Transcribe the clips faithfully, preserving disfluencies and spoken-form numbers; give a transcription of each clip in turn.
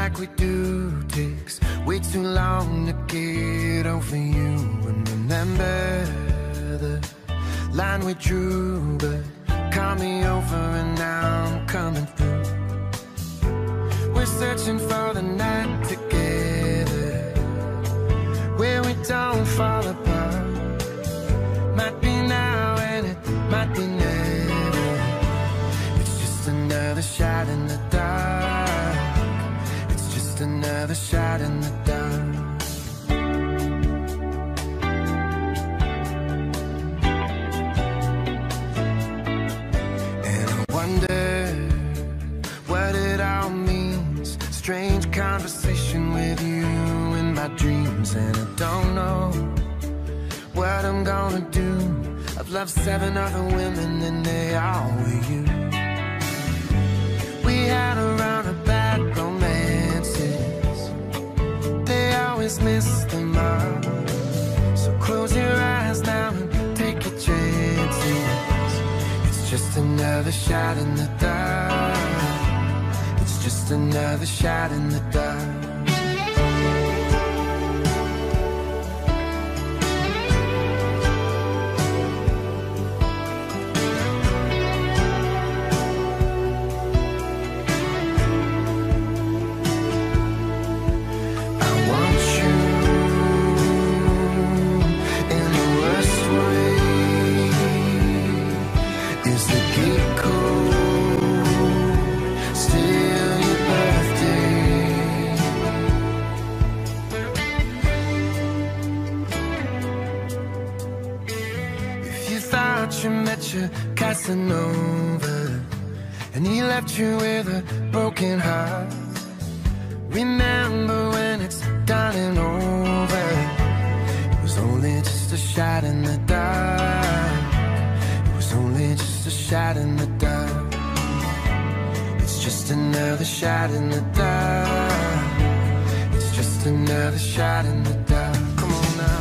like we do takes way too long to get over you. And remember the line we drew, but call me over and now I'm coming through. We're searching for the night together, where we don't fall apart. Might be now and it might be never. It's just another shot in the dark. It's just another shot in the dark. And I wonder what it all means. Strange conversation with you in my dreams. And I don't know what I'm gonna do. I've loved seven other women and they all were you. We had a run of bad romances, they always miss the mark. So close your eyes now and take your chances. It's just another shot in the dark. It's just another shot in the dark. Casanova, and he left you with a broken heart. Remember when it's done and over, it was only just a shot in the dark. It was only just a shot in the dark. It's just another shot in the dark. It's just another shot in the dark. Come on now.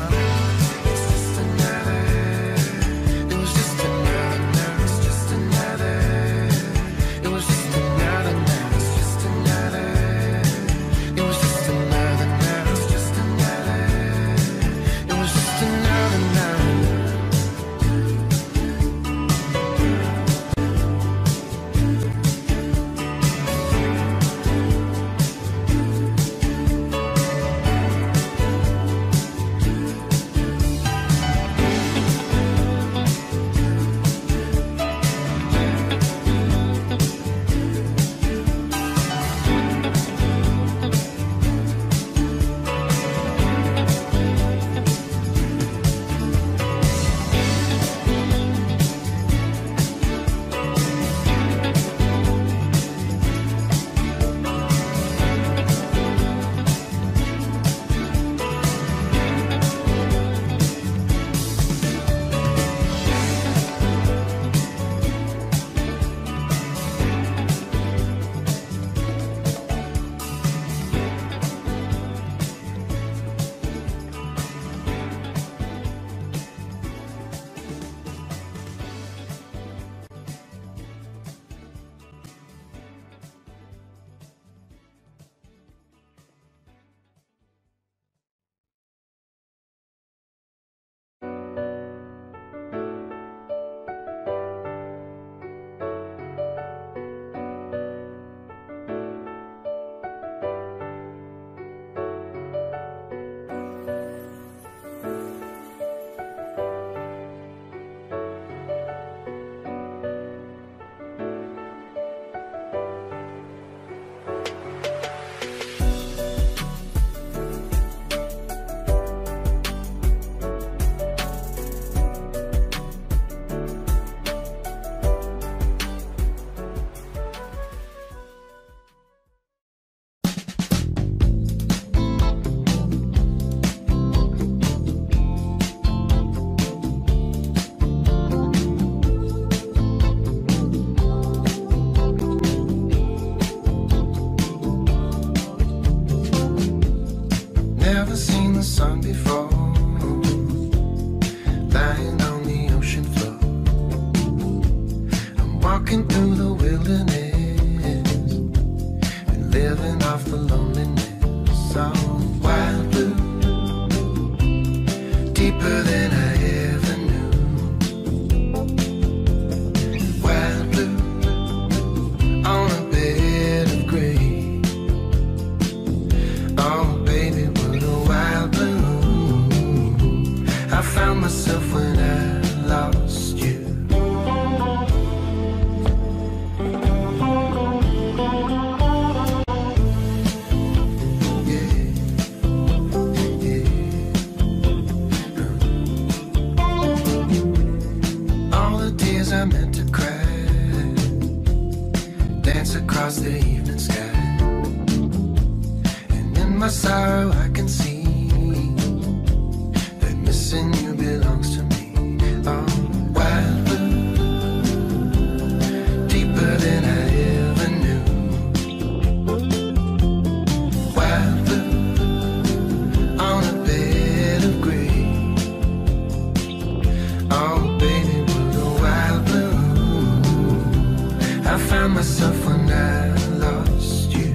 living off the loneliness. So wild blue, deeper than I ever knew. Wild blue, on a bed of gray. Oh baby, what a wild blue. I found myself when I lost you. I meant to cry, dance across the evening sky, and in my sorrow I can see that missing you belongs to me. Oh, wild blue, deeper than I ever knew. Wild blue, on a bed of gray. Oh baby, I found myself when I lost you.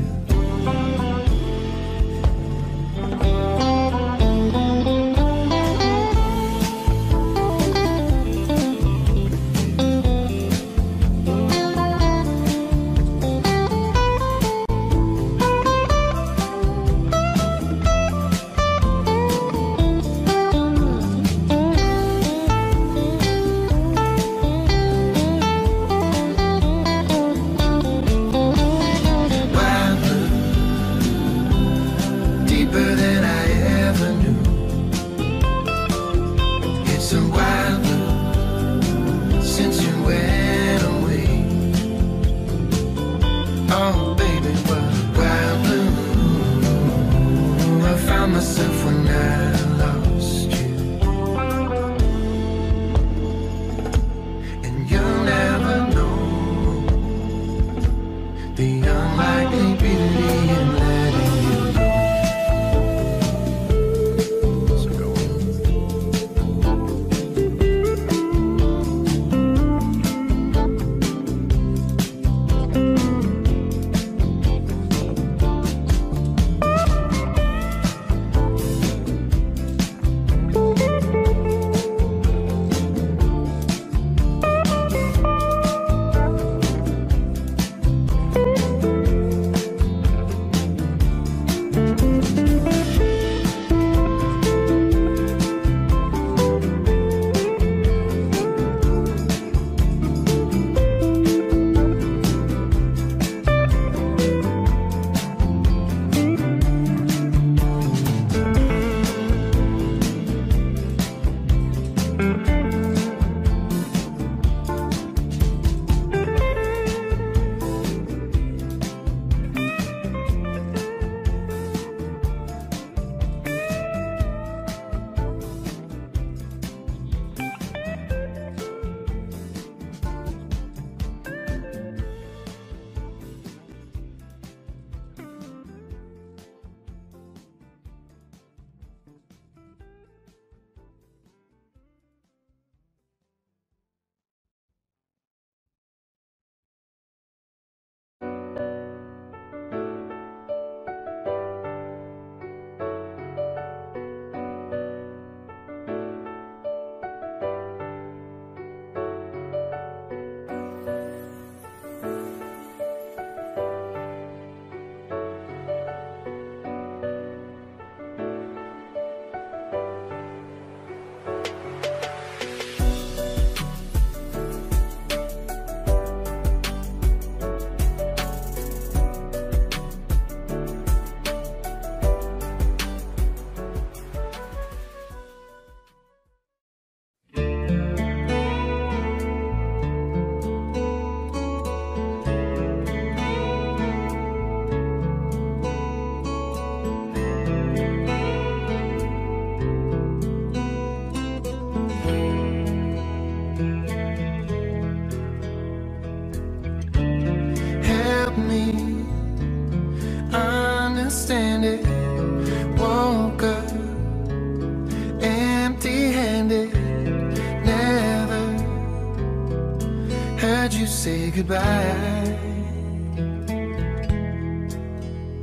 heard you say goodbye.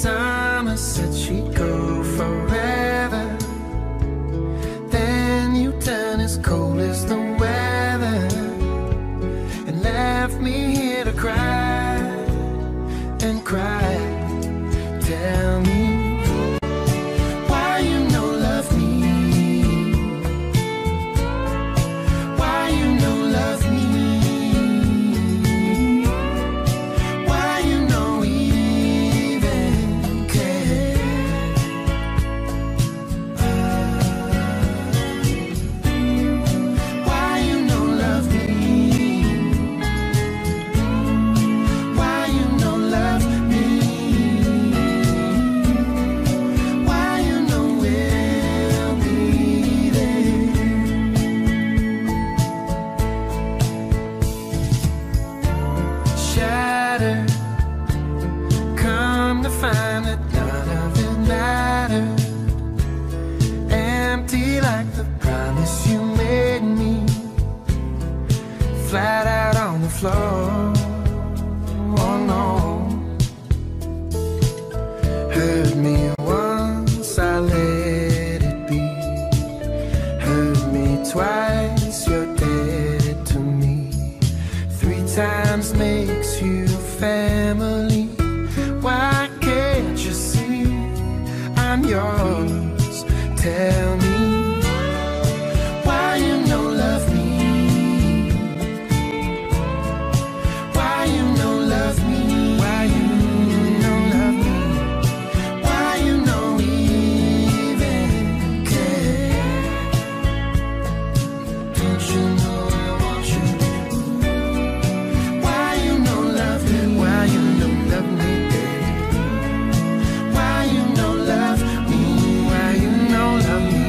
summer said she'd go forever. Then you turned as cold as the weather and left me here to cry and cry. Tell me why you no love me, why you no love me, why you no even care. Why you no love me, why you no love me, why you no will be there. Shattered, come to find that none of it mattered. Empty like the promise you made me, flat out on the floor. Oh no. Hurt me once, I let it be. Hurt me twice, you're dead to me. Three times makes you family. Why can't you see I'm yours? Tell me why you no love me, why you no love me, why you no love me, why you no even care. Don't you know I want you? Why you no love me, why you no love me, why you no love me, why you no love me.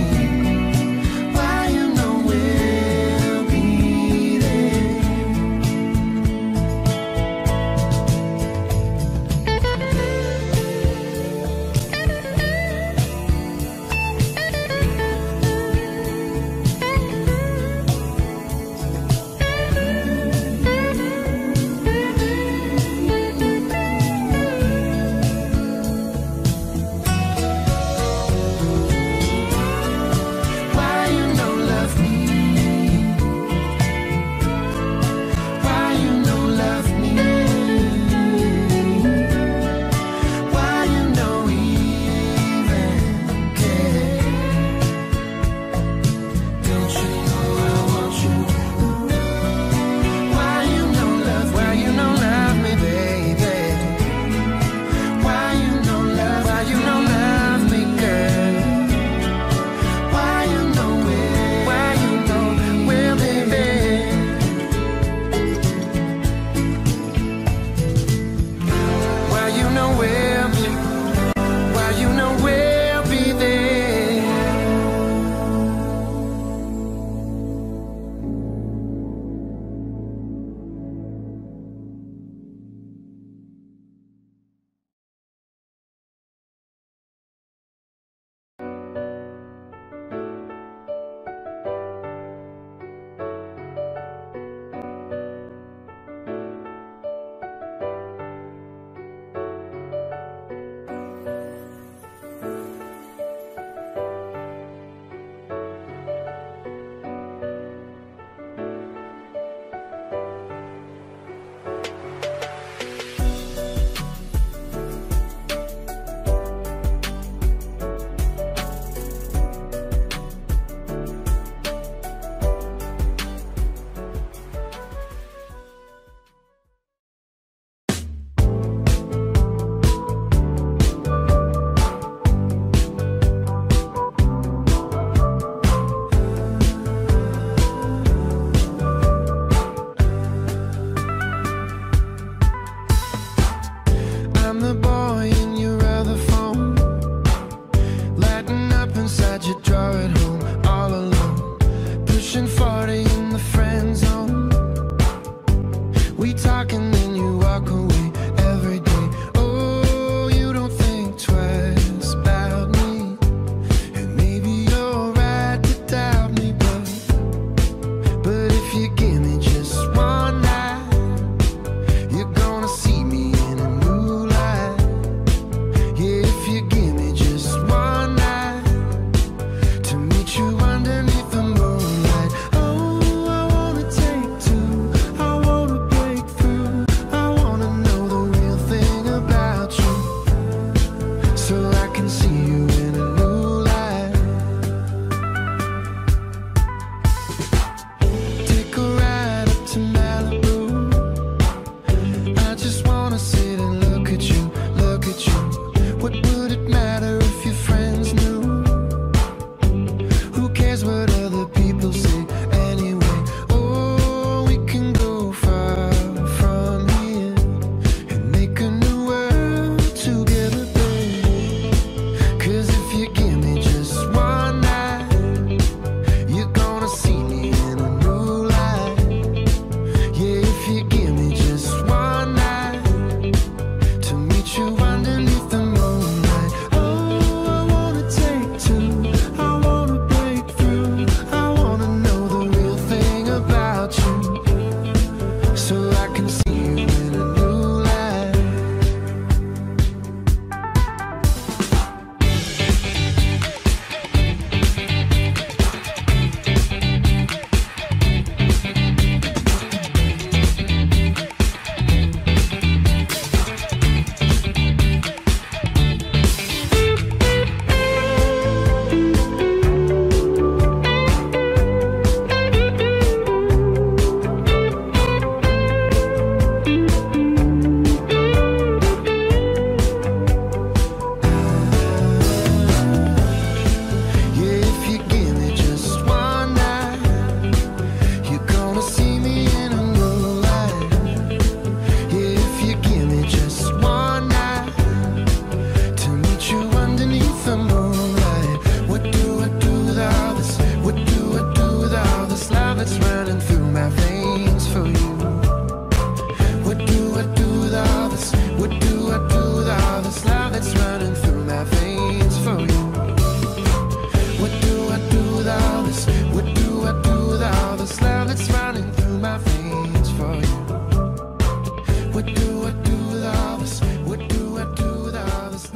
running through my veins for you. What do I do with all this? What do I do with all this love that's running through my veins for you? What do I do with all this? What do I do with all this love that's running through my veins for you? What do I do with all this? What do I do with all this?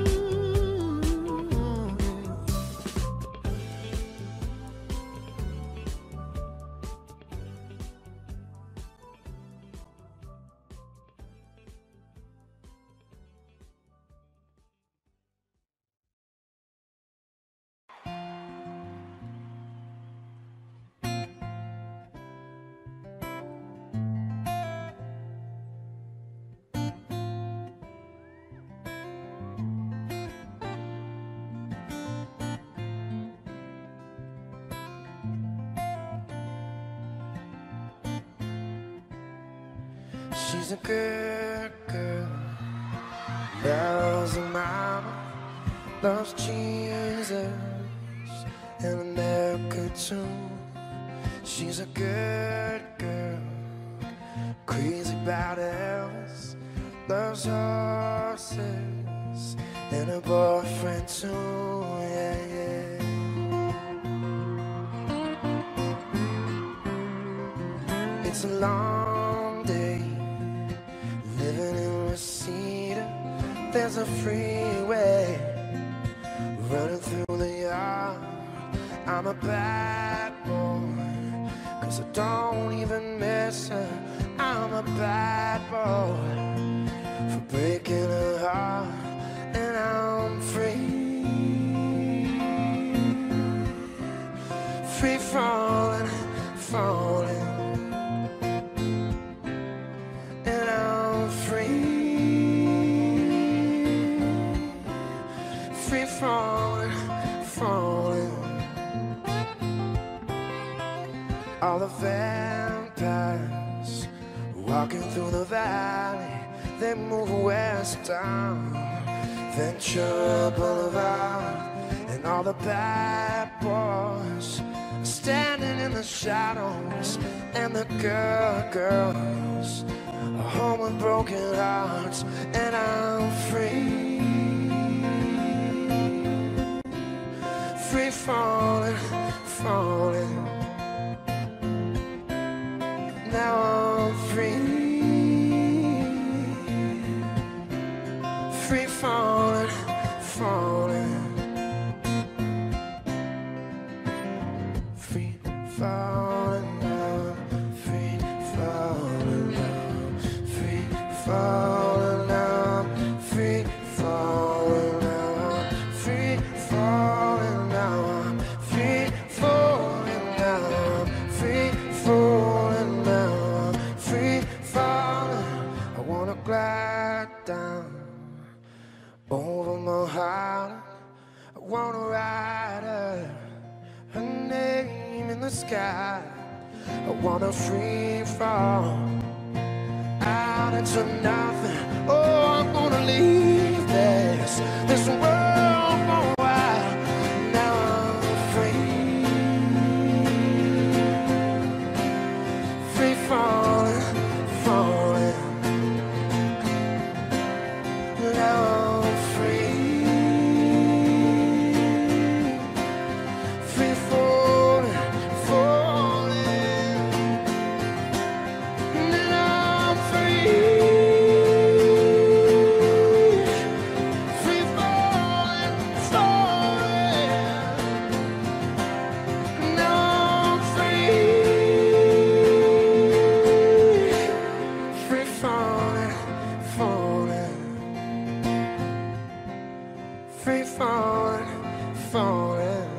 She's a good girl, loves her mama, loves Jesus and America too. She's a good girl, crazy about Elvis, loves horses and her boyfriend too, yeah, yeah. It's a long day living in Reseda. There's a freeway running through the yard. I'm a bad boy, cause I don't even miss her. I'm a bad boy for breaking her heart. And I'm free, free falling, falling. Falling, falling. All the vampires walking through the valley, they move west down Ventura Boulevard. And all the bad boys are standing in the shadows, and the girl girls are home with broken hearts. And I'm free, free falling, falling. Now I'm free, free falling, falling. Free falling now, free falling now, free falling now, free falling now, free falling. Glide down over my heart. I wanna write her, her name in the sky. I wanna free fall out into nothing. Oh, I'm gonna leave this this world for a while. Now I'm free, free falling, falling. Now I'm free, free falling, falling. Now I'm free, free falling, falling. Now I'm free, free falling, falling. Free falling, falling.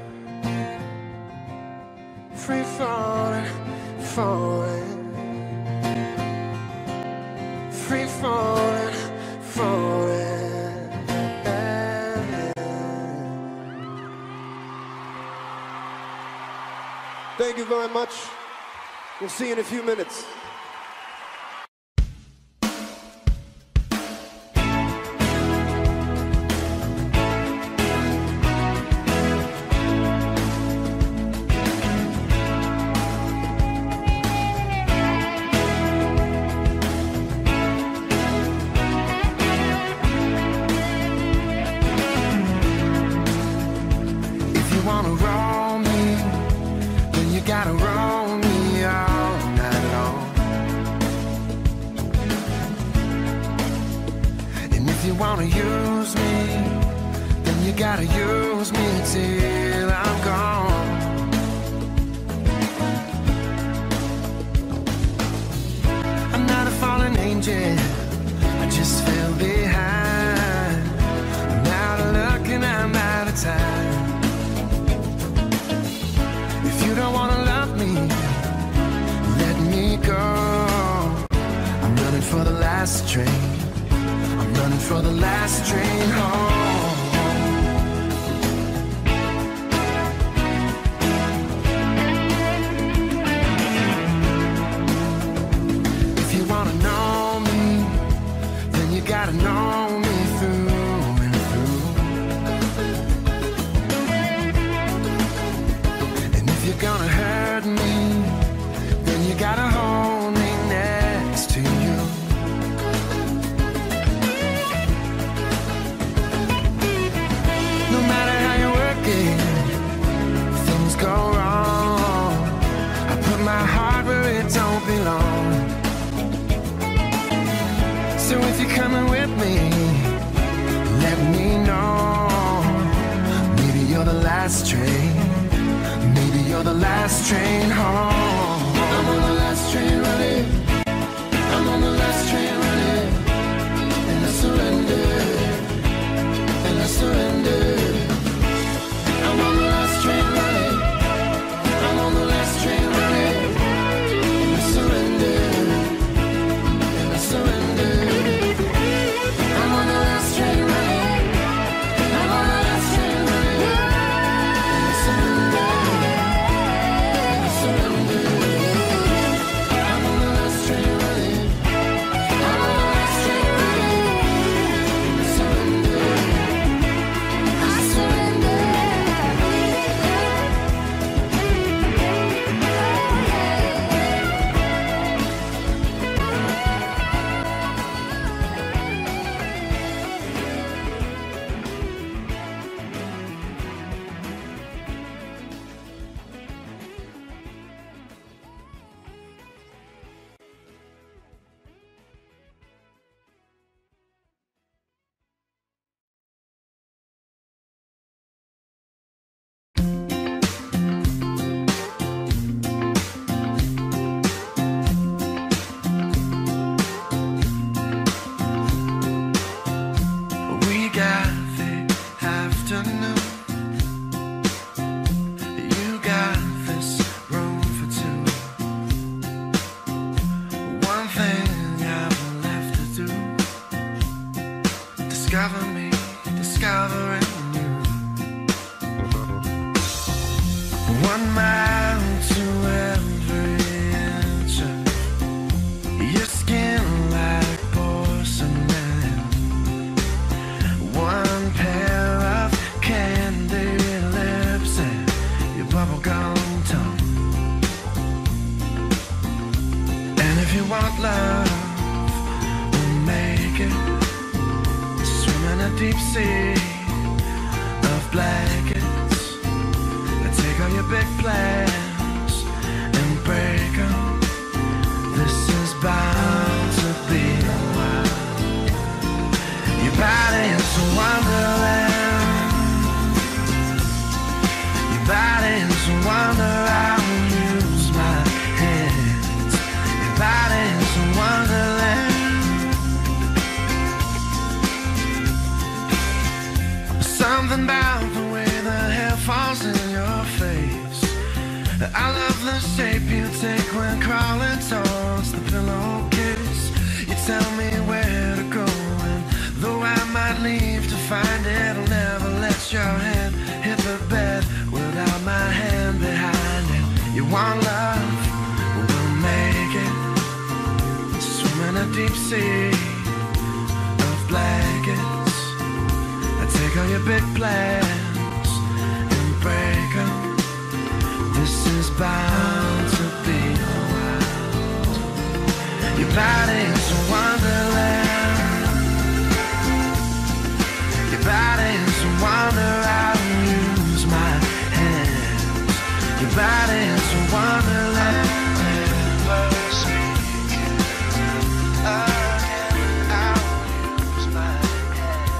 Free falling, falling. Free falling, falling. Thank you very much. We'll see you in a few minutes. wanna use me, then you gotta use me till I'm gone. I'm not a fallen angel, I just fell behind. I'm out of luck and I'm out of time. If you don't wanna love me, let me go. I'm running for the last train, I'm running for the last train home. If you wanna know me, then you gotta know me through and through. And if you're gonna hurt me, then you gotta hold me next to you. No matter how you work it, things go wrong. I put my heart where it don't belong. So if you're coming with me, let me know. Maybe you're the last train, maybe you're the last train home. I'm on the last train running, I'm on the last train running. And I surrender, and I surrender. I'm on the last train running, I'm on the last train running. And I surrender, and I surrender. I'm on the last train running, I'm on the last train running. And I surrender, and I surrender. I'm on the last train running, I'm on the last train running. And I surrender, I surrender. We got the afternoon, you got this room for two. One thing I've left to do, discover me, discovering you. One mile to every inch of your skin like porcelain. One pair of candy lips and your bubblegum tongue. And if you want love, we'll make it. Swim in a deep sea of blankets. Take all your big plans and break them. This is bound to be a while. Your body is a wonderland. Your body is a wonder. I will use my hands. Your body is a wonderland. Something about the way the hair falls in your face. I love the shape you take when crawling towards the pillowcase. You tell me where to go, and though I might leave to find it, I'll never let your hand hit the bed without my hand behind it. You want love? We'll make it. Swim in a deep sea of blankets. I take all your big plans and break them. This is bound to be a while. Your body is a wonderland. Your body is a wonder. I will use my hands. Your body is a wonderland. Never speaking again. I will use my hands.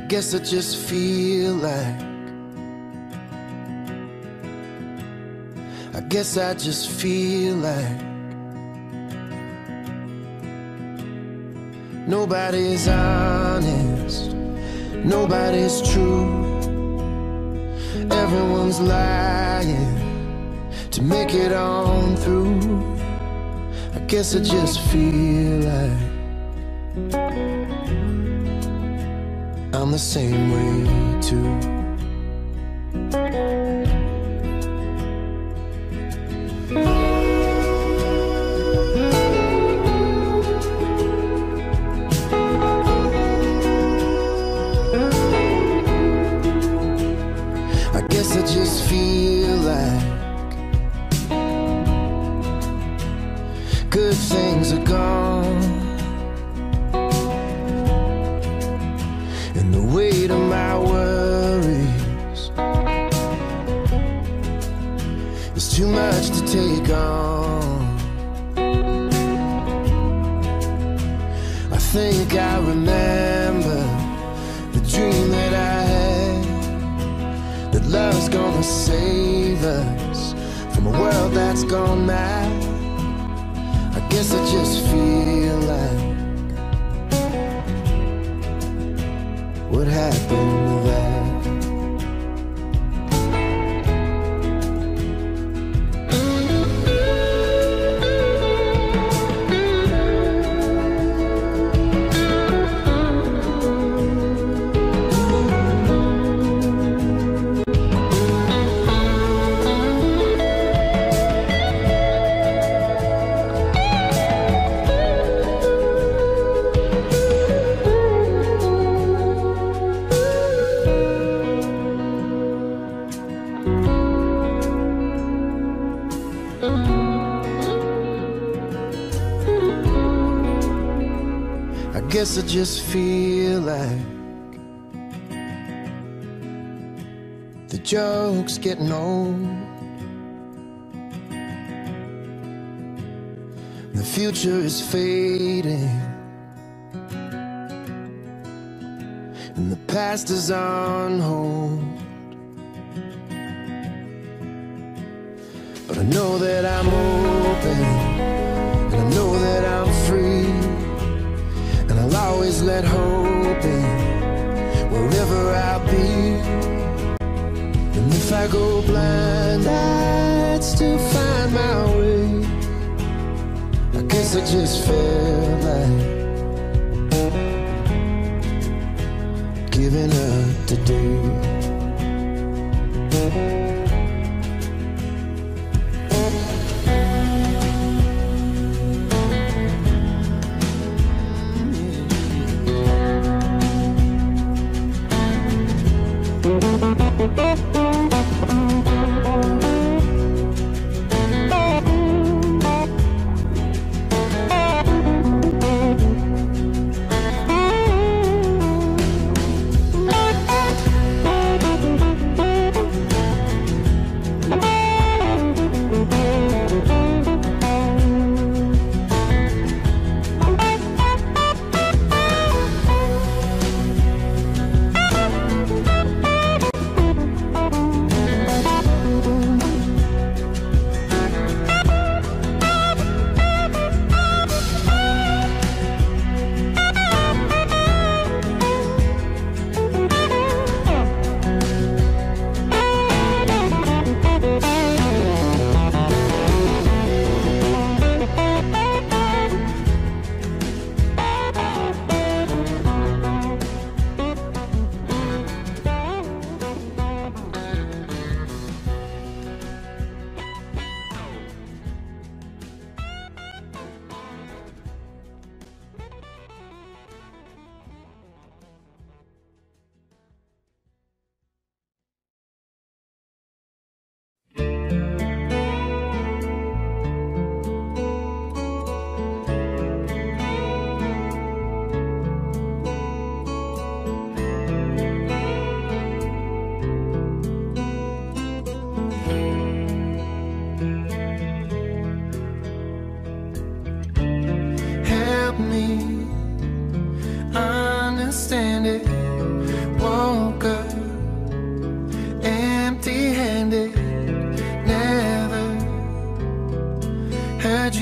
guess I just feel like, I guess I just feel like nobody's honest, nobody's true. Everyone's lying to make it on through. I guess I just feel like I'm the same way too. I guess I just feel like good things are gone, and the weight of my worries is too much to take on. I think I remember the dream that I had, that love's gonna save us from a world that's gone mad. I guess I just feel like what happened to that? I guess I just feel like the joke's getting old, the future is fading, and the past is on hold. But I know that I'm open, and I know that I'm free, and I'll always let hope in wherever I'll be. And if I go blind, I'd still find my way. I guess I just felt like giving up today.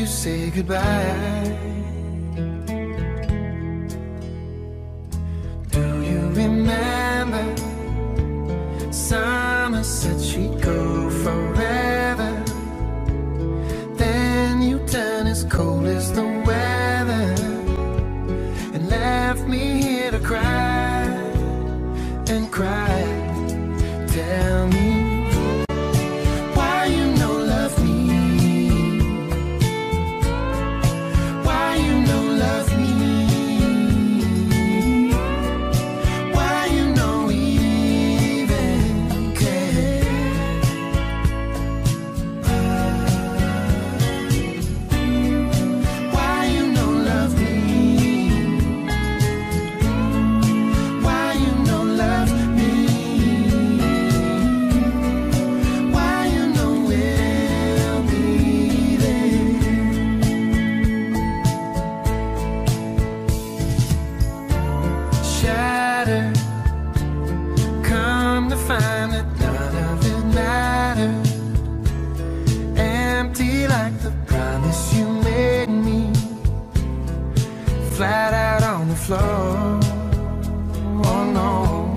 you say goodbye. Do you remember summer said she'd go forever? Then you turned as cold as the weather and left me here to cry and cry. Tell me why you no love me, why you no love me, why you no even care. Why you no love me, why you no love me, why you no will be there. Shattered, come to find that none of it mattered. Empty like the promise you made me, flat out on the floor. Oh no.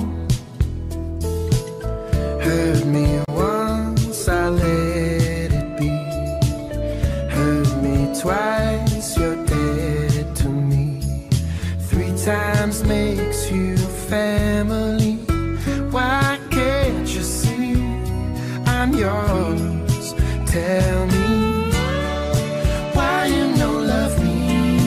Hurt me once, I let it be. Hurt me twice, you're dead to me. Three times makes you family. Why can't you see I'm yours? Tell me why you no love me,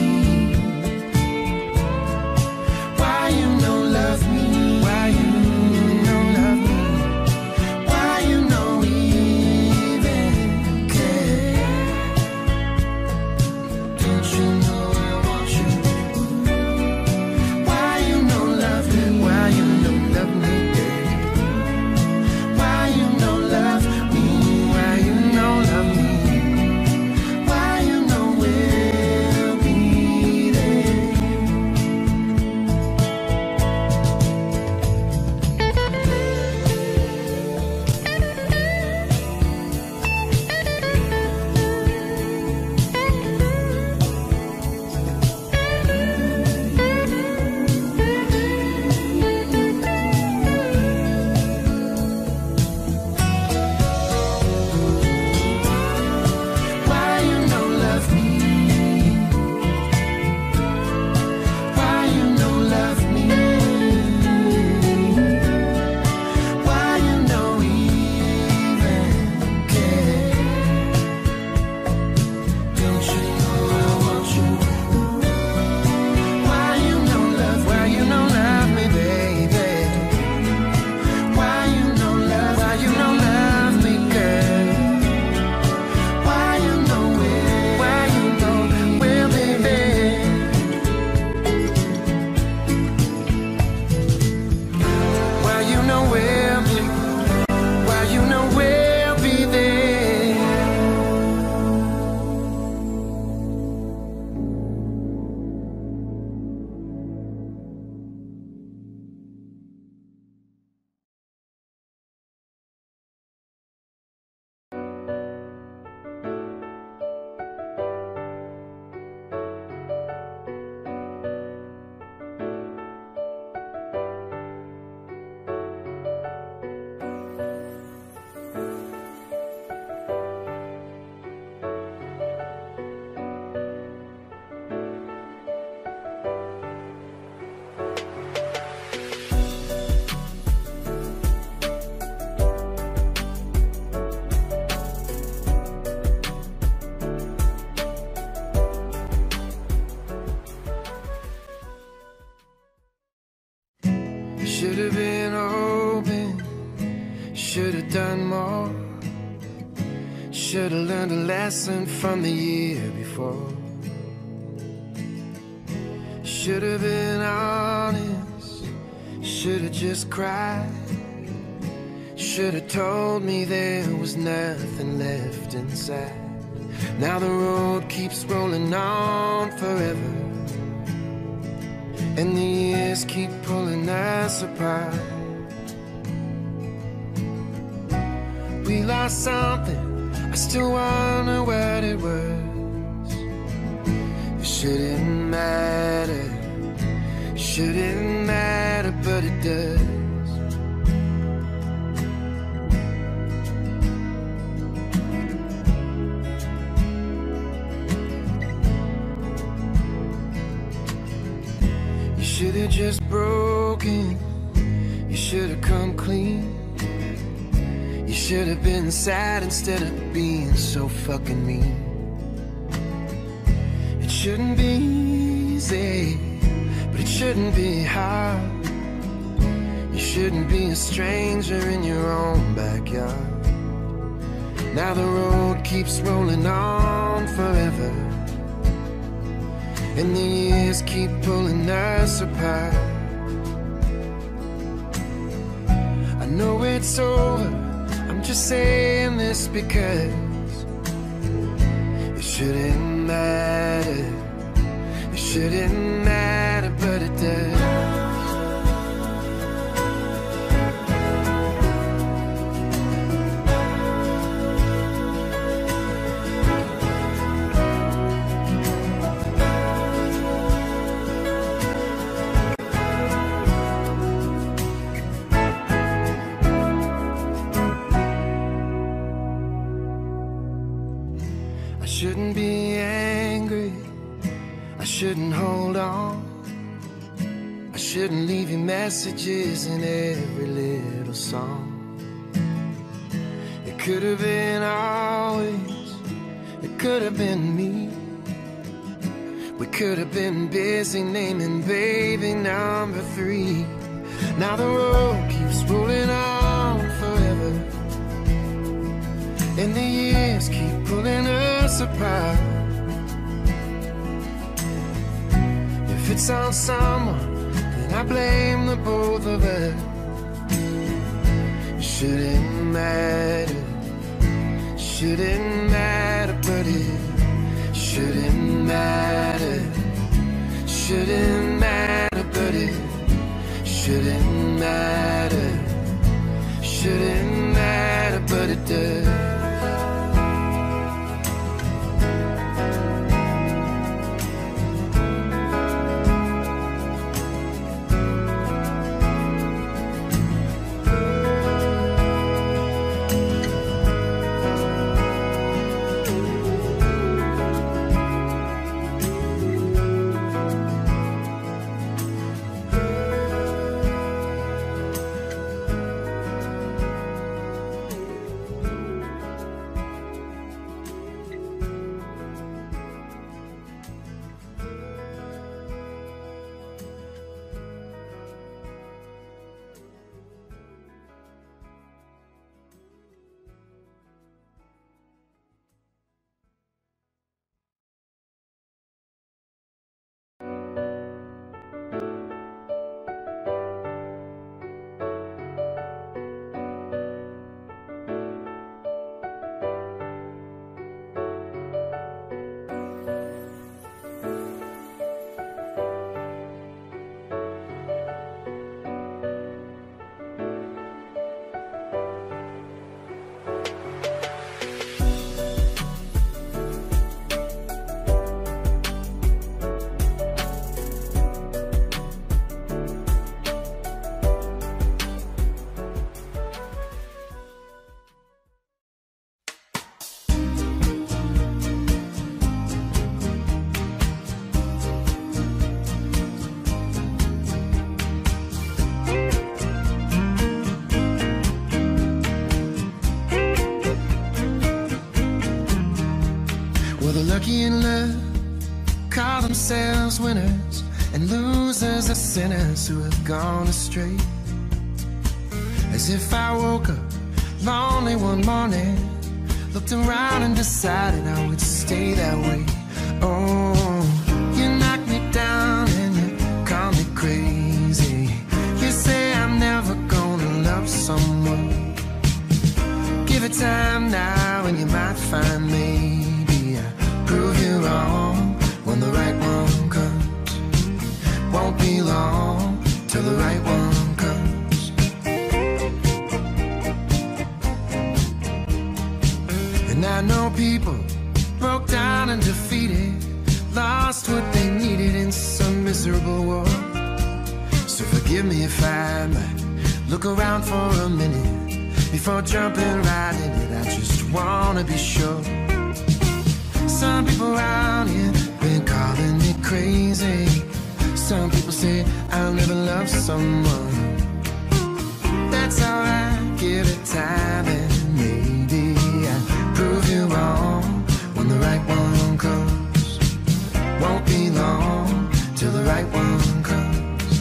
why you no love me, why you no love me, why you no even care. Don't you know I want you? Why you no love me, why you no love me, why you no love me, why you no love me, why you no will be there. Why you no love me, why you no love me, why you no even care. Don't you know I want you? Why you no love, why you no love me, baby? Why you no love, why you no love me, girl? Why you no will, why you no will be there? Why you no will be, why you no will be there? Should have been open, should have done more. Should have learned a lesson from the year before. Should have been honest, should have just cried. Should have told me there was nothing left inside. Now the road keeps rolling on forever, and the years keep pulling us apart. We lost something, I still wonder what it was. shouldn't matter, shouldn't matter, but it does. You should have just broken, you should have come clean. You should have been sad instead of being so fucking mean. It shouldn't be easy, but it shouldn't be hard. You shouldn't be a stranger in your own backyard. Now the road keeps rolling on forever, and the years keep pulling us apart. I know it's over, I'm just saying this because it shouldn't matter, it shouldn't matter, but it does. I shouldn't be angry, I shouldn't hold on, I shouldn't leave you messages in every little song. It could have been always, it could have been me. We could have been busy naming baby number three. Now the road keeps rolling on forever, and the years keep pulling us apart. If it's on someone, then I blame the both of us. It shouldn't matter, shouldn't matter, but it shouldn't matter, shouldn't matter, but it shouldn't matter, shouldn't matter, but it does. Well, the lucky in love call themselves winners, and losers are sinners who have gone astray. As if I woke up lonely one morning, looked around and decided I would stay that way. Oh, you knocked me down and you call me crazy. You say I'm never gonna love someone. Give it time now and you might find maybe I prove you wrong when the right one comes. Won't be long till the right one comes. And I know people broke down and defeated, lost what they needed in some miserable war. So forgive me if I might look around for a minute before jumping right in it. I just wanna be sure. Some people around here been calling me crazy. Some people say I'll never love someone. That's alright, give it time and maybe I'll prove you wrong when the right one comes. Won't be long till the right one comes.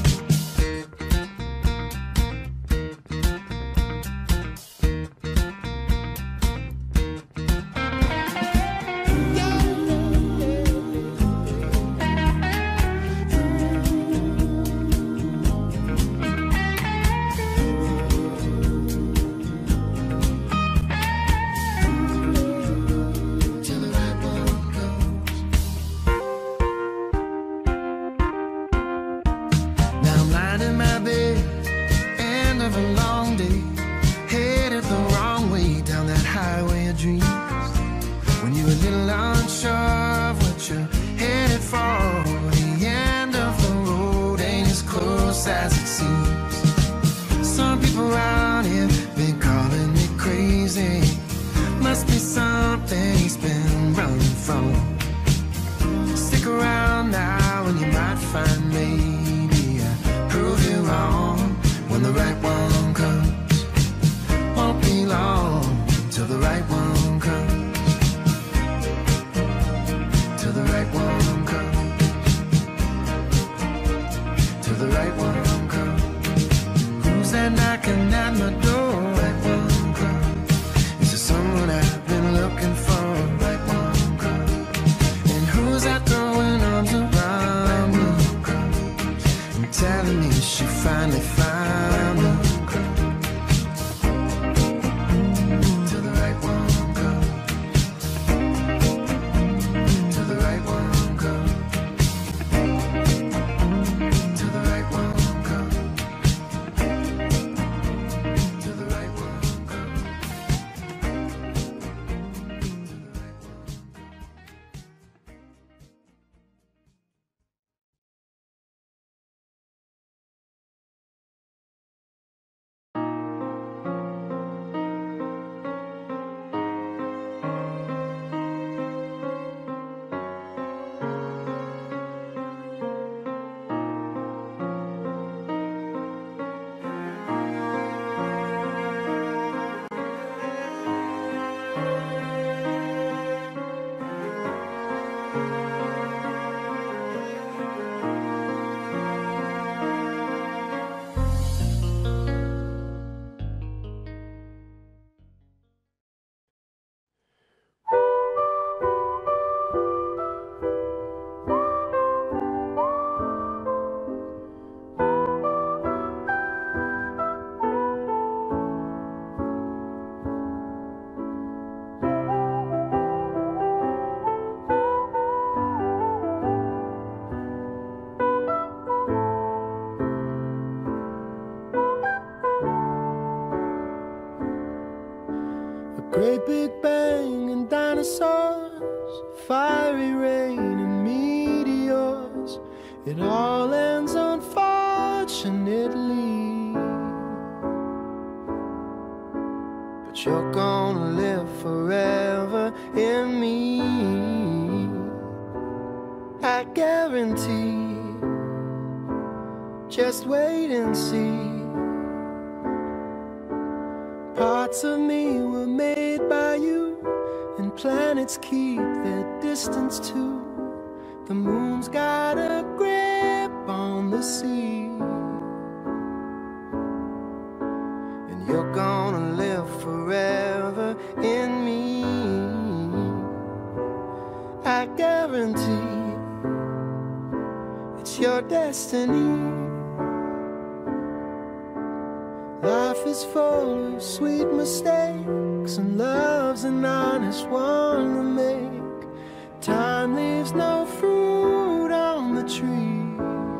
Great big bang and dinosaurs, fiery rain and meteors. It all ends unfortunately, but you're gonna live forever in me, I guarantee. Just wait and see. Parts of me were made by you, and planets keep their distance too. The moon's got a grip on the sea, and you're gonna live forever in me, I guarantee. It's your destiny. Life is full of sweet mistakes, and love's an honest one to make. Time leaves no fruit on the tree,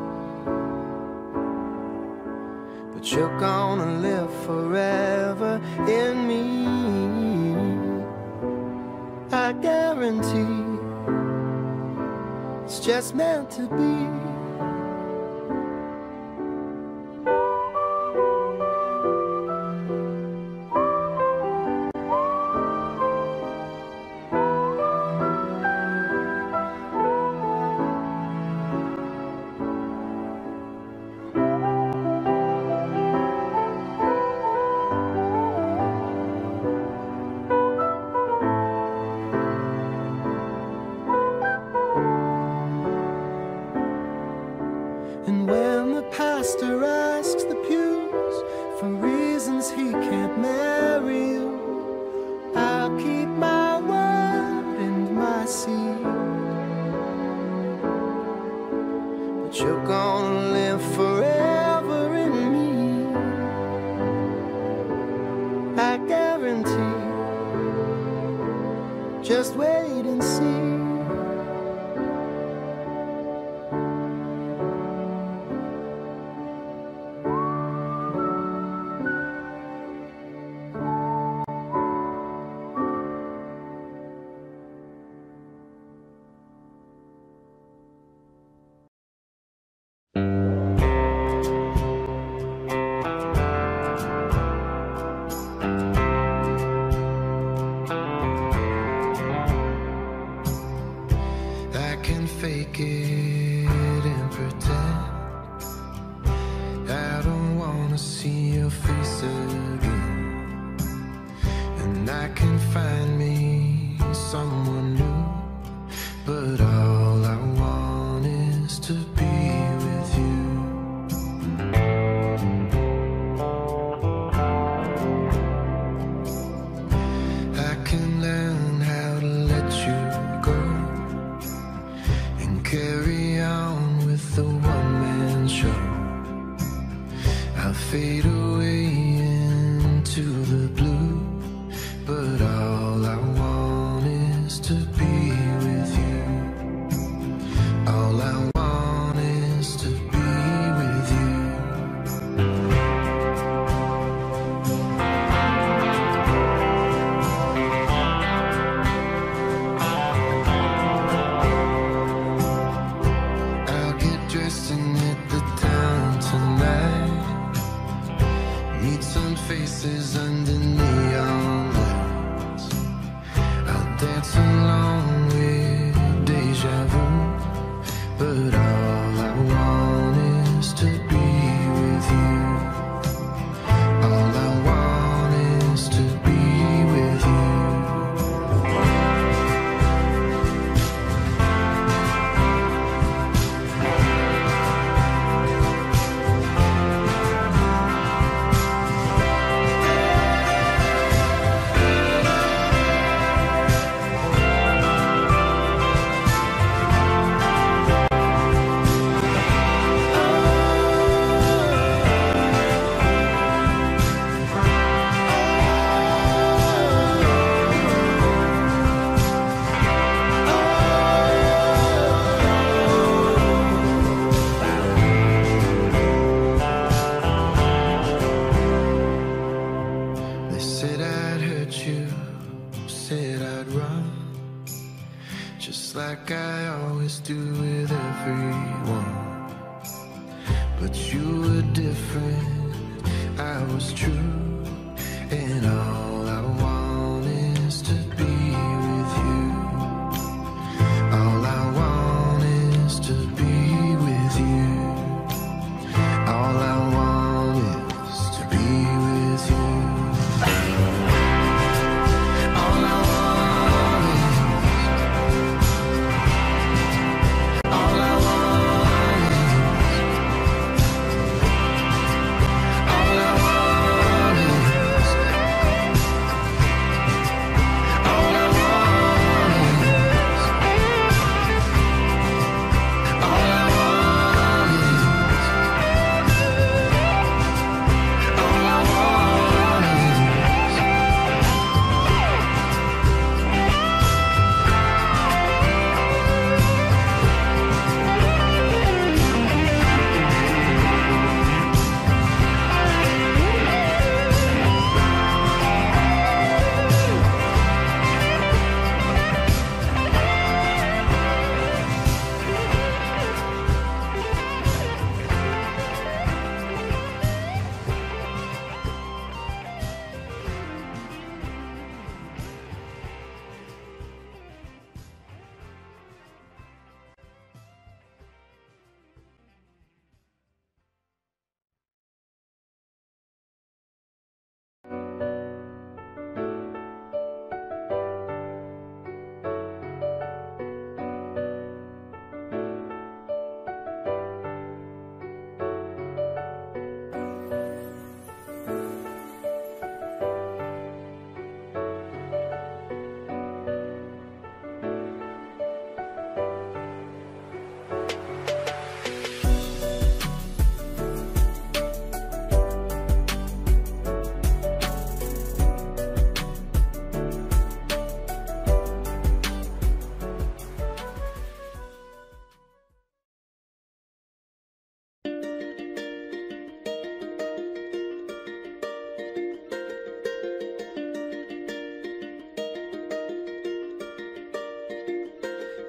but you're gonna live forever in me, I guarantee. was just meant to be. And when the pastor asks the pews for reasons he can't marry you, I'll keep my word and my seed. But you're gonna live forever in me, I guarantee. Just wait and see. Fake it and pretend I don't wanna see your face again. And I can find me someone new, but all I want is to be with you. I can learn how to let you go, carry on with the one-man show. I'll fade away into the blue, but all I want is to be with you. All I want is to be with you. Dressing at the town tonight, meet some faces under neon lights. I'll dance along with deja vu, but all I want is to be with you. All I want is to be with you. Said I'd hurt you, said I'd run, just like I always do with everyone. But you were different, I was true, and all I want is to be with you. All I want is to be with you. All I want is to be with you.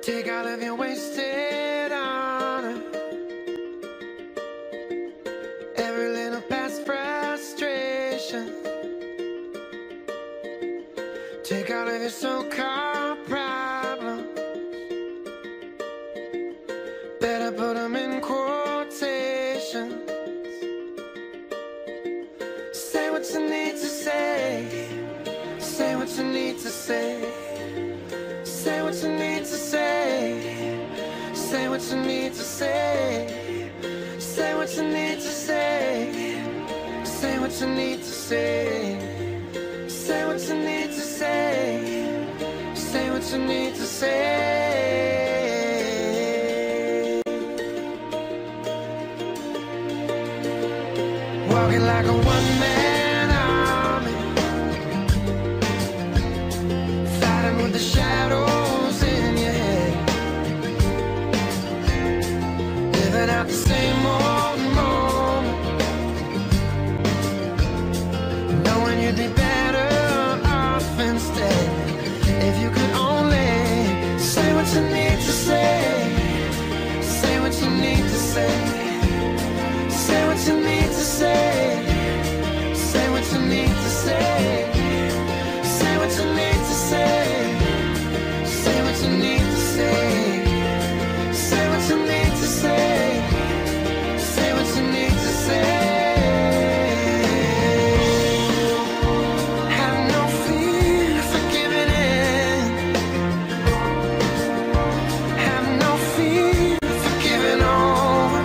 Take all of your wasted honor, every little past frustration. Take all of your so-called problems, better put them in quotations. Say what you need to say, say what you need to say. Say what you need to say, say what you need to say. Say what you need to say, say what you need to say. Say what you need to say, say what you need to say. Walking like a one-man army, fighting with the shadows in your head, living out the same old moment, knowing you'd be better off instead if you could only say what you need to say, say what you need to say, say what you need to say, say what you need to say, say what you need to say, say what you need to say, say what you need to say, say what you need to say. Have no fear for giving in, have no fear for giving over.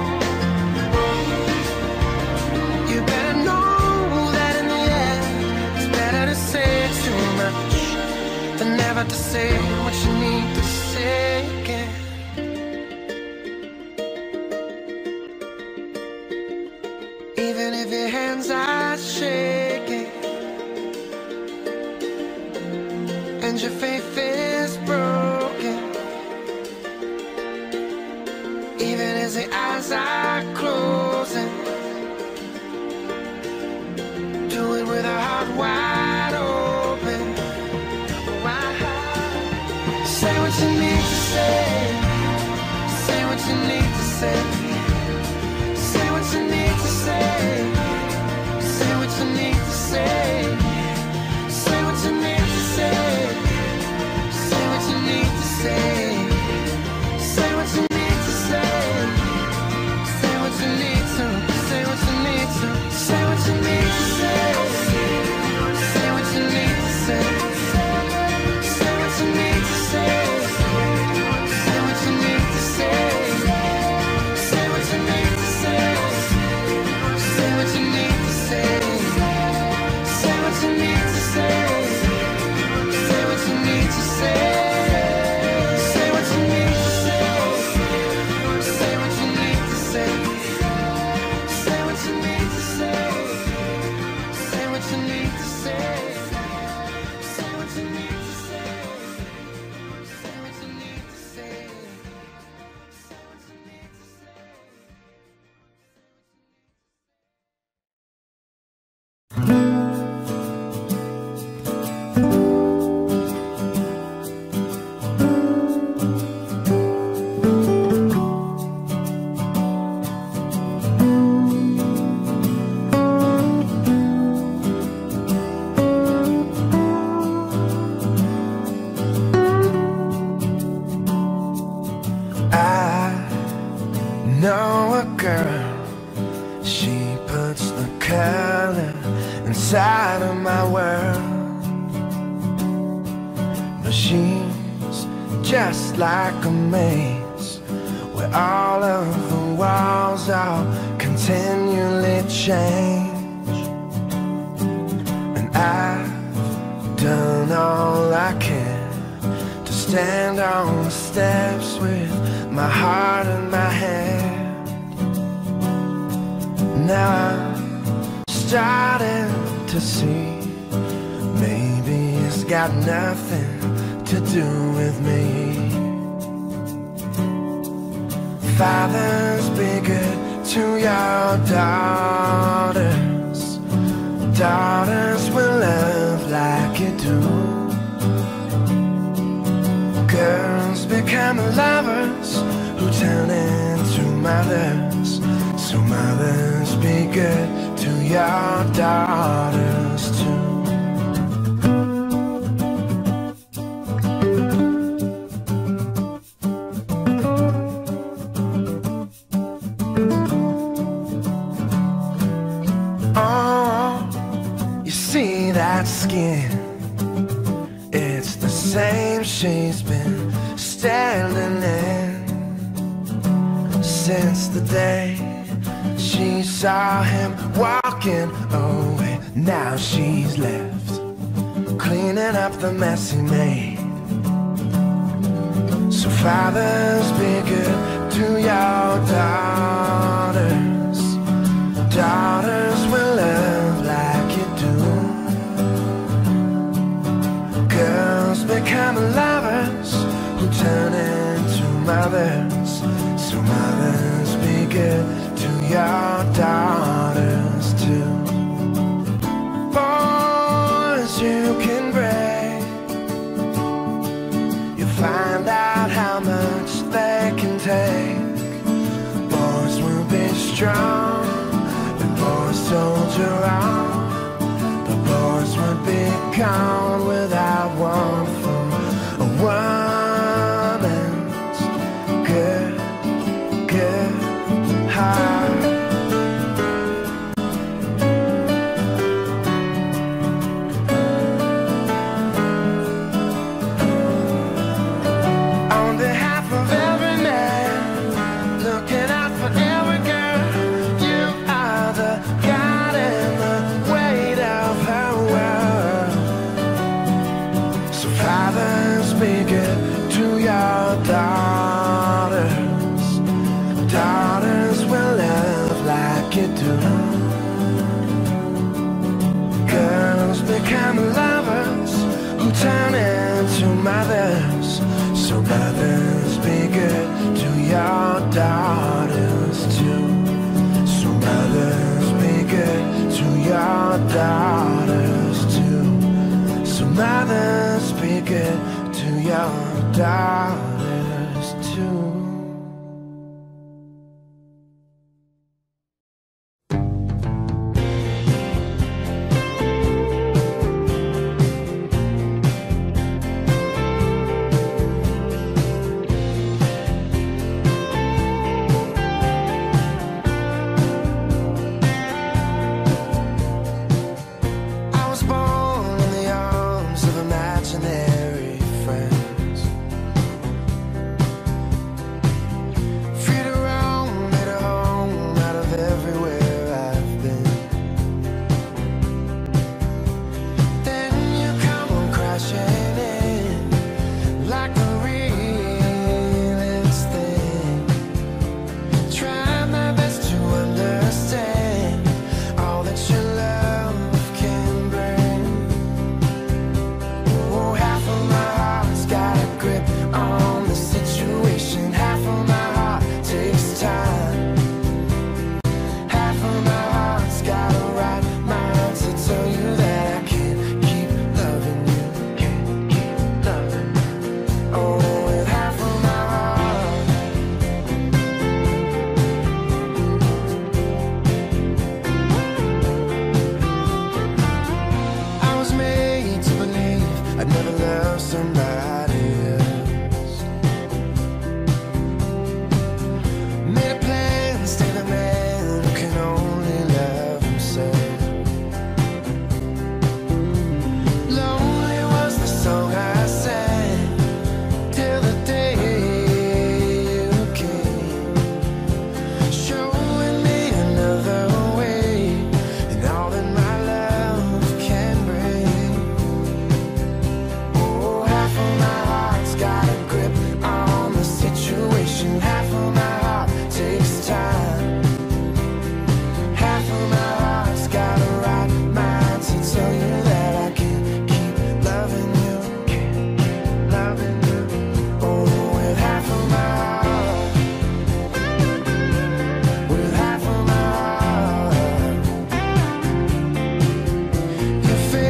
You better know that in the end it's better to say too much than never to say what you need to say again. Even if your hands are shaking and your faith is broken, even as the eyes are closing, do it with a heart wide open. Say what you need to say, say what you need to say, say what you need to say, say what you need to say, say what you need to say, say what you need to say, say what you need to say, say what you need to, say what you need to, say what you need to say, say what you need to say, say what you need to say, say what you need to say, say what you need to say, say what you need to say, say what you need to say, say what you need to say, say what you need to say, say what you need to say, say what you need to say, say what you need to say, say what you need to say, say what you need to say, say what you need to say. I know a girl, she puts the color inside of my world. But she's just like a maze where all of the walls are continually change. And I've done all I can to stand on the steps with my heart in my hand. Now I'm starting to see maybe it's got nothing to do with me. Fathers, be good to your daughters. Daughters will love like you do. Girls, be become lovers who turn into mothers. So mothers, be good to your daughters too. Skin, it's the same she's been standing in since the day she saw him walking away. Now she's left cleaning up the mess he made. So fathers, be good to your daughters. Daughters will love like you do. Girls become lovers who turn into mothers. So mothers, be good to your daughters too. Boys you can break, you find out how much they can take. Boys will be strong, the boys soldier on. The boys would be gone without one from a woman's good, good heart. On behalf of every man, looking out for every girl, you are the God in the weight of her world. So fathers, be good to your daughters. Daughters will love like you do. Girls become lovers who turn into mothers. So mothers, be good to your daughters too. So mothers, be good to your daughters too. So mothers, be good to your daughters too.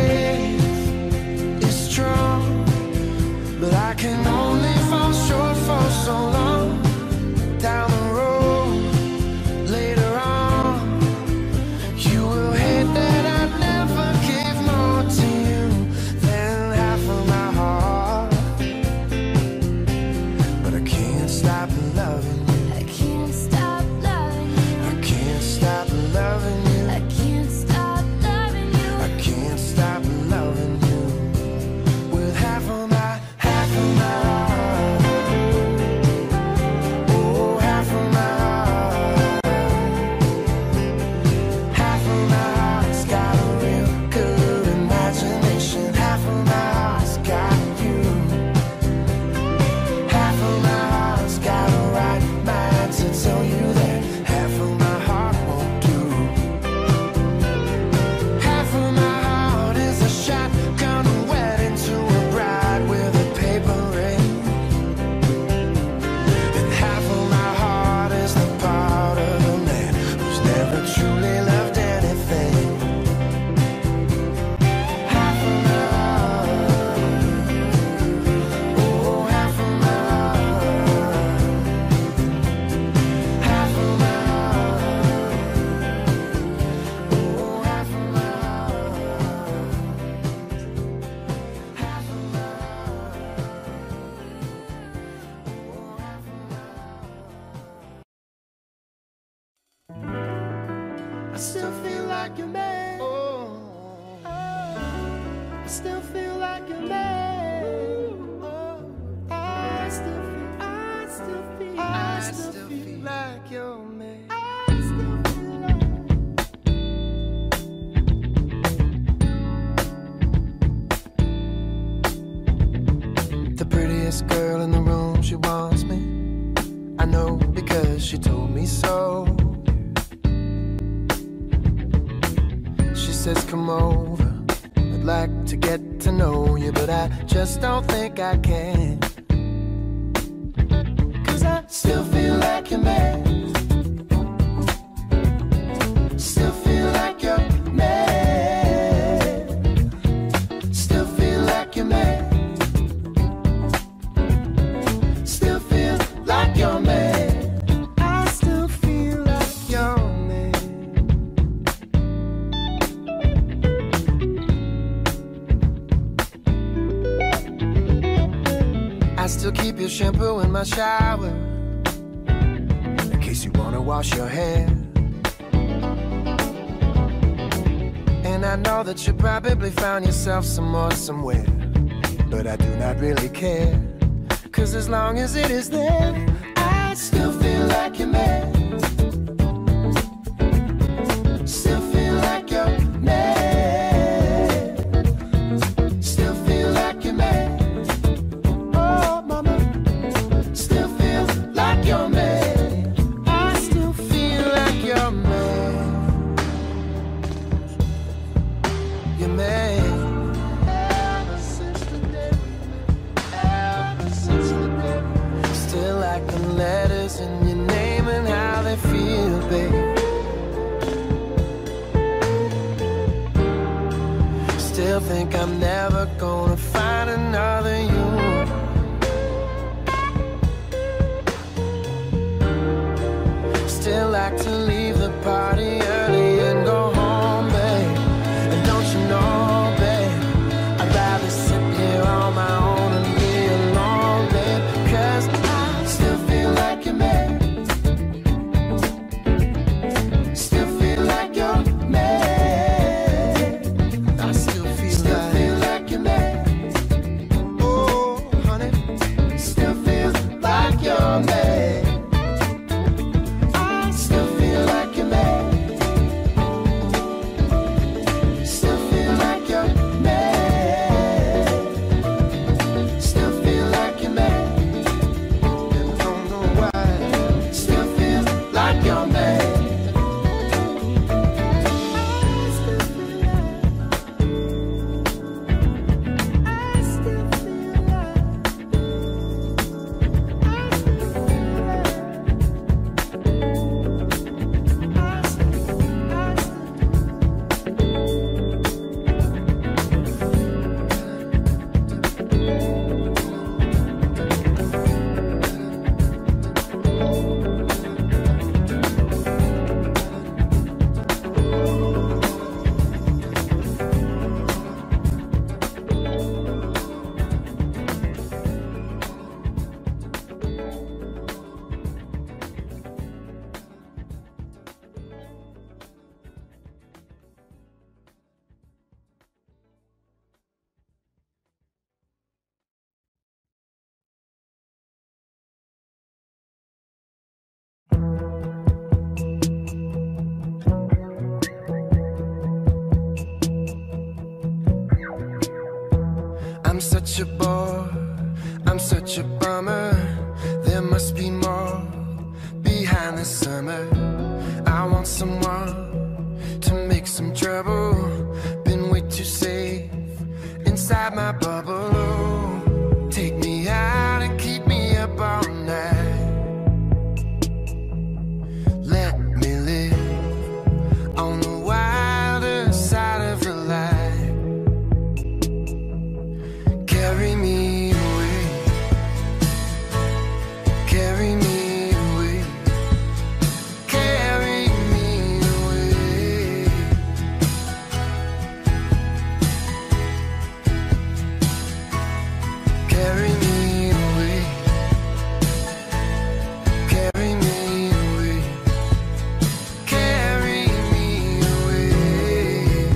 can only fall short for so long down the road. Later on, you will hate that I never gave more to you than half of my heart. But I can't stop loving you. I can't stop loving you. I can't stop loving you. I can't stop loving you. I can't stop loving you with half of my, half of my heart. Oh, half of my heart. Half of my heart's got a real good imagination. Half of my heart's got you. Half of my heart's got a right mind to tell you that half of my heart won't do. Half of my heart is a shotgun wedding to a bride with a paper ring. And half of my heart is the part of a man who's never truly loved anything. Half of my heart. Oh, half of my heart. Half of my heart. Oh, half of my heart. Half of my heart. I still feel like a man. Oh, I still feel like a man. Oh, I still feel, I still feel, I still feel like your man. I still feel like. the prettiest girl in the room, she wants me. I know because she told me so. She says, come over, I'd like to get to know you, but I just don't think I can. Cause I still feel like your man. Still feel like your man. Still feel like your man. Still feel like your man. I still feel like your man. I still keep your shampoo in my shower in case you wanna wash your hair. And I know that you probably found yourself some more somewhere, but I do not really care. Cause as long as it is there, I still feel like your man. Still feel like your man. Still feel like your man. Oh, mama, Still feel like your man. I still Feel like your man. Your man. ever since the day we met. Ever since the day we met. Still like the letters in your name and how they feel, babe. Still think I'm never gonna find another you. Still like to leave the party early and go home, babe. And don't you know, babe, I'd rather sit here on my own and be alone, babe. Cause I still feel like your man. Still feel like your man. I still feel still like, feel like your man. Oh, honey, still feel like your man. I still feel like such a bummer. There must be more behind the summer. I want someone to make some trouble. Been way too safe inside my bubble. Oh, take me out and keep me up all night. Let me live on the wilder side of the light. Carry me away, carry me away, carry me away. Carry me away, carry me away, carry me away.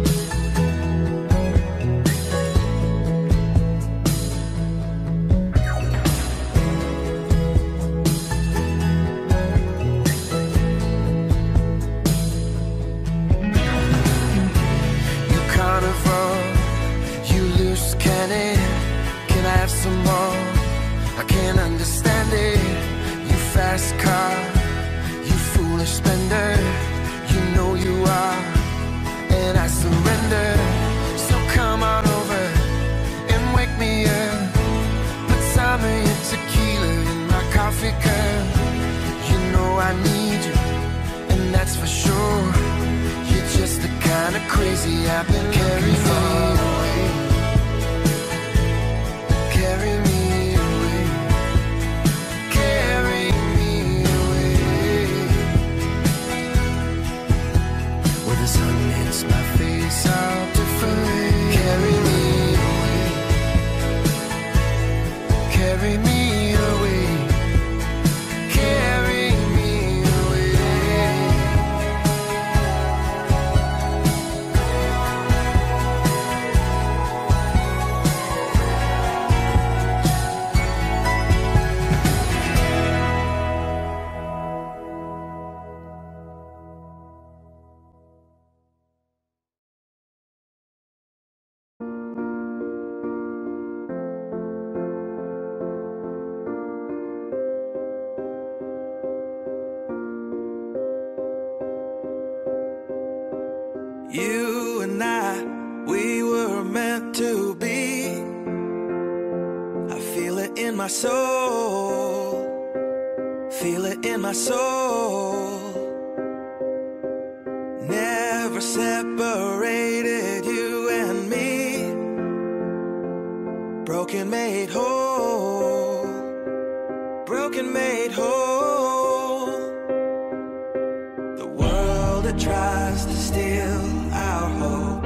You carnival, you loose cannon. Can I have some more? I can't understand it. You fast car, you foolish spender. You know you are, and I surrender. So come on over and wake me up. Put some of your tequila in my coffee cup. You know I need you, and that's for sure. You're just the kind of crazy I've been carrying away. Carry me away, carry me away. Where the sun hits my face all different. Carry me away, carry me away, carry me away. You and I, we were meant to be. I feel it in my soul, feel it in my soul. Never separated, you and me. Broken made whole, broken made whole. The world that tries to steal our hope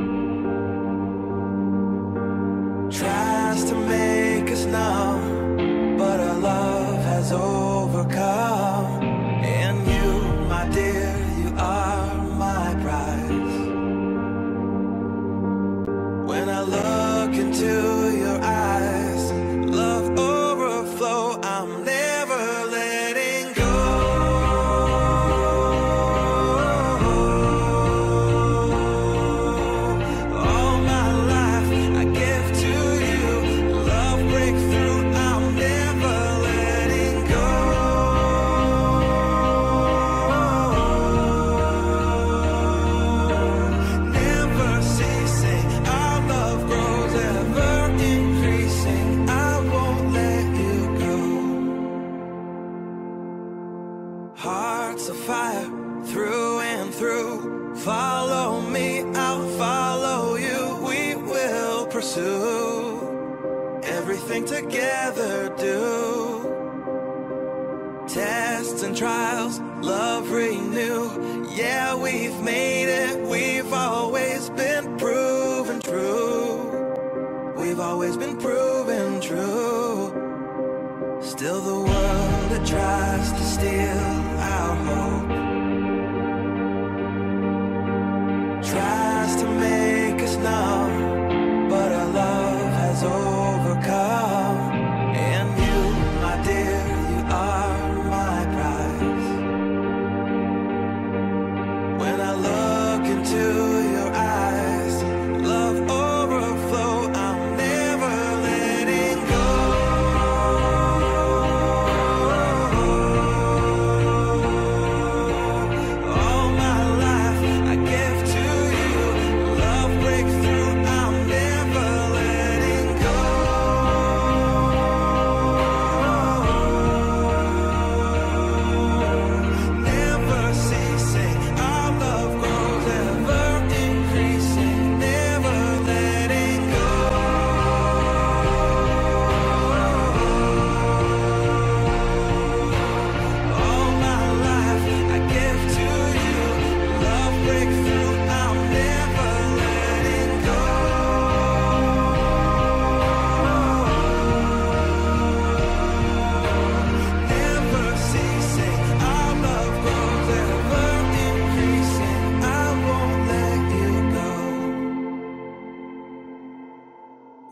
tries to make us numb, but our love has overcome. And you, my dear, you are my prize. When I look into your eyes, love overflow, I'm never letting go. All my life I give to you, love breakthrough, I'm never letting go. Never ceasing, our love grows ever increasing. I won't let you go. Hearts of fire through and through. Follow me, I'll follow you. We will pursue everything together. Do tests and trials, love renew. Yeah, we've made it. We've always been proven true. We've always been proven true. Still the world that tries to steal our hope tries to make us numb, but our love has overcome. And you, my dear, you are my prize. When I look into your eyes, love overflow, I'm never letting go.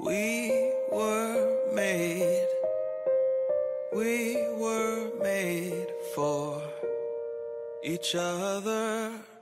We were made, we were made for each other.